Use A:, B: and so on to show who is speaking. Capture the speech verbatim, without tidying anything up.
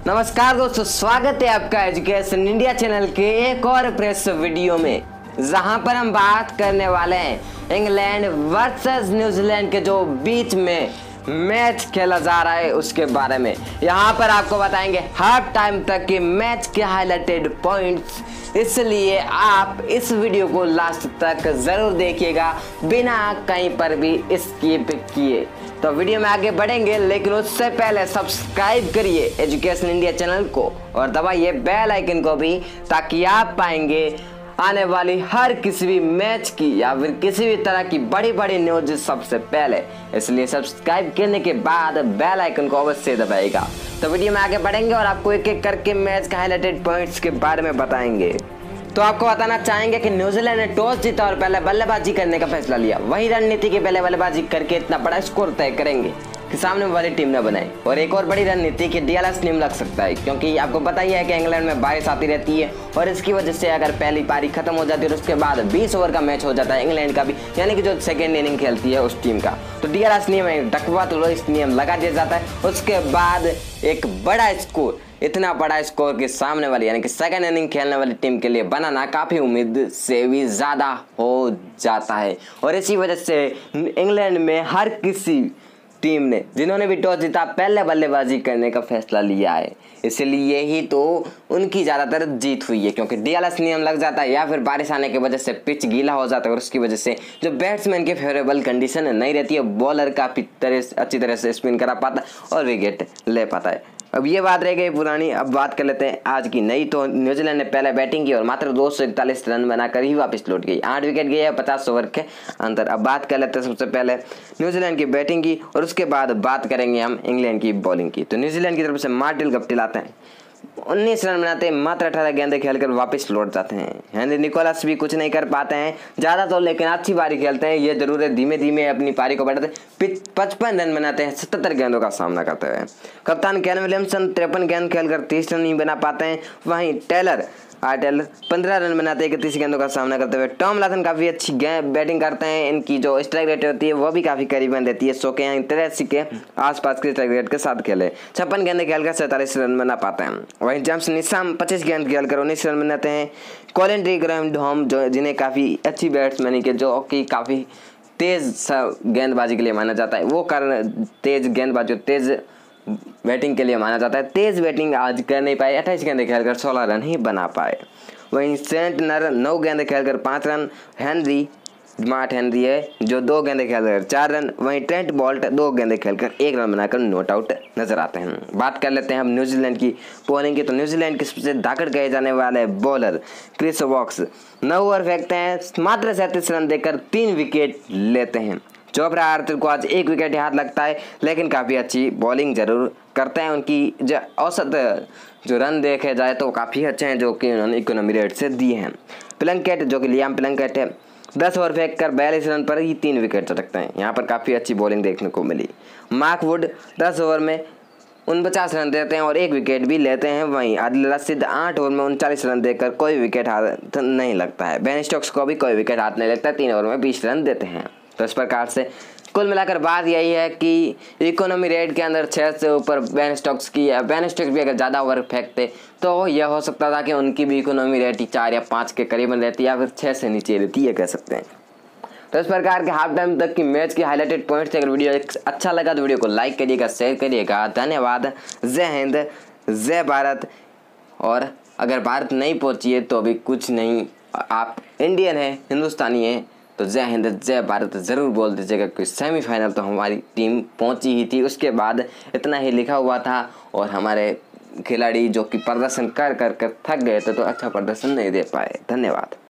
A: नमस्कार दोस्तों, स्वागत है आपका एजुकेशन इंडिया चैनल के एक और प्रेस वीडियो में, जहां पर हम बात करने वाले हैं इंग्लैंड वर्सेस न्यूजीलैंड के जो बीच में मैच खेला जा रहा है उसके बारे में। यहां पर आपको बताएंगे हाफ टाइम तक के मैच के हाईलाइटेड पॉइंट्स, इसलिए आप इस वीडियो को लास्ट तक जरूर देखिएगा बिना कहीं पर भी स्किप किए। तो वीडियो में आगे बढ़ेंगे, लेकिन उससे पहले सब्सक्राइब करिए एजुकेशन इंडिया चैनल को और दबाइए बेल आइकन को भी, ताकि आप पाएंगे आने वाली हर किसी भी मैच की या फिर किसी भी तरह की बड़ी बड़ी न्यूज सबसे पहले। इसलिए सब्सक्राइब करने के बाद बेल आइकन को अवश्य दबाइएगा। तो वीडियो में आगे बढ़ेंगे और आपको एक एक करके मैच के हाईलाइटेड पॉइंट्स के बारे में बताएंगे। तो आपको बताना चाहेंगे कि न्यूजीलैंड ने टॉस जीता और पहले बल्लेबाजी करने का फैसला लिया। वही रणनीति की पहले बल्लेबाजी करके इतना बड़ा स्कोर तय करेंगे कि सामने वाली टीम न बनाए। और एक और बड़ी रणनीति की डीएलएस टीम लग सकता है, क्योंकि आपको पता ही है कि इंग्लैंड में बारिश आती रहती है और इसकी वजह से अगर पहली पारी खत्म हो जाती है और उसके बाद बीस ओवर का मैच हो जाता है इंग्लैंड का भी, यानी कि जो सेकेंड इनिंग खेलती है उस टीम का, तो डीएलएस नियम डकवा तो इस नियम लगा दिया जाता है। उसके बाद एक बड़ा स्कोर, इतना बड़ा स्कोर के सामने वाली यानी कि सेकंड इनिंग खेलने वाली टीम के लिए बनाना काफ़ी उम्मीद से भी ज़्यादा हो जाता है। और इसी वजह से इंग्लैंड में हर किसी टीम ने, जिन्होंने भी टॉस जीता, पहले बल्लेबाजी करने का फैसला लिया है। इसलिए ही तो उनकी ज़्यादातर जीत हुई है, क्योंकि डीएलएस नियम लग जाता है या फिर बारिश आने की वजह से पिच गीला हो जाता है और उसकी वजह से जो बैट्समैन के फेवरेबल कंडीशन नहीं रहती है, बॉलर काफ़ी तरह अच्छी तरह से स्पिन करा पाता है और विकेट ले पाता है। अब ये बात रह गई पुरानी, अब बात कर लेते हैं आज की नई। तो न्यूजीलैंड ने पहले बैटिंग की और मात्र दो सौ इकतालीस रन बनाकर ही वापस लौट गई। आठ विकेट गए पचास ओवर के अंदर। अब बात कर लेते हैं सबसे पहले न्यूजीलैंड की बैटिंग की और उसके बाद बात करेंगे हम इंग्लैंड की बॉलिंग की। तो न्यूजीलैंड की तरफ से मार्टिल गप्टिल आते हैं, उन्नीस रन बनाते हैं, मात्र अठारह गेंदें खेलकर वापस लौट जाते हैं। हेनरी निकोलस भी कुछ नहीं कर पाते हैं ज़्यादा तो, लेकिन अच्छी पारी खेलते हैं। ये जरूर है, धीमे धीमे अपनी पारी को बढ़ाते हैं। पचपन रन बनाते हैं सतहत्तर गेंदों का सामना करते हुए। कप्तान केन विलियमसन तिरपन गेंद खेलकर तीस रन नहीं बना पाते हैं। वहीं टेलर आर्टेल पंद्रह रन बनाते हैं इकतीस गेंदों का सामना करते हुए। टॉम लाथम काफ़ी अच्छी बैटिंग करते हैं, इनकी जो स्ट्राइक रेट होती है वो भी काफ़ी करीबन रहती है, सौ के यहाँ तिरासी के आसपास के स्ट्राइक रेट के साथ खेले। छप्पन गेंदें खेलकर सैंतालीस रन बना पाते हैं। वहीं जेम्स निशाम पच्चीस गेंद खेलकर उन्नीस रन बनाते हैं। कॉलिन ग्राहम जो जिन्हें काफ़ी अच्छी बैट्समैन के जो कि काफ़ी तेज़ गेंदबाजी के लिए माना जाता है, वो कारण तेज़ गेंदबाजी तेज़ बैटिंग के लिए माना जाता है, तेज़ बैटिंग आज कर नहीं पाए, अट्ठाईस गेंदें खेलकर सोलह रन ही बना पाए। वहीं सेंट नर नौ गेंदें खेलकर पाँच रन। हेनरी स्मार्ट हेनरी है जो दो गेंदें खेलकर चार रन। वहीं ट्रेंट बोल्ट दो गेंदें खेलकर एक रन बनाकर नॉट आउट नजर आते हैं। बात कर लेते हैं हम न्यूजीलैंड की बॉलिंग की। तो न्यूजीलैंड के सबसे धाकड़ कहे जाने वाले बॉलर क्रिस वॉक्स नौ ओवर फेंकते हैं, मात्र सैंतीस रन देकर तीन विकेट लेते हैं। चोपड़ा आर्चर को आज एक विकेट हाथ लगता है, लेकिन काफ़ी अच्छी बॉलिंग जरूर करते हैं। उनकी जो औसत जो रन देखे जाए तो काफ़ी अच्छे हैं, जो कि उन्होंने इकोनॉमी रेट से दिए हैं। प्लंकेट जो कि लियाम प्लंकेट है, दस ओवर फेंक कर बयालीस रन पर ही तीन विकेट चटकते हैं। यहाँ पर काफ़ी अच्छी बॉलिंग देखने को मिली। मार्क वुड दस ओवर में उनचास रन देते हैं और एक विकेट भी लेते हैं। वहीं आदिल रशीद आठ ओवर में उनचालीस रन देकर कोई विकेट हाथ नहीं लगता है। बेन स्टोक्स को भी कोई विकेट हाथ नहीं लगता है, तीन ओवर में बीस रन देते हैं। तो इस प्रकार से कुल मिलाकर बात यही है कि इकोनॉमी रेट के अंदर छः से ऊपर बेन स्टोक्स की है। बेन स्टोक्स भी अगर ज़्यादा ओवर फेंकते तो यह हो सकता था कि उनकी भी इकोनॉमी रेट ही चार या पाँच के करीबन रहती या फिर छः से नीचे रहती है, कह सकते हैं। तो इस प्रकार के हाफ टाइम तक की मैच की हाईलाइटेड पॉइंट्स से अगर वीडियो अच्छा लगा तो वीडियो को लाइक करिएगा, शेयर करिएगा। धन्यवाद। जय हिंद, जय भारत। और अगर भारत नहीं पहुँची है तो अभी कुछ नहीं, आप इंडियन हैं, हिंदुस्तानी हैं, तो जय हिंद जय भारत ज़रूर बोल दीजिएगा, क्योंकि सेमीफाइनल तो हमारी टीम पहुंची ही थी। उसके बाद इतना ही लिखा हुआ था और हमारे खिलाड़ी जो कि प्रदर्शन कर कर कर थक गए थे तो अच्छा प्रदर्शन नहीं दे पाए। धन्यवाद।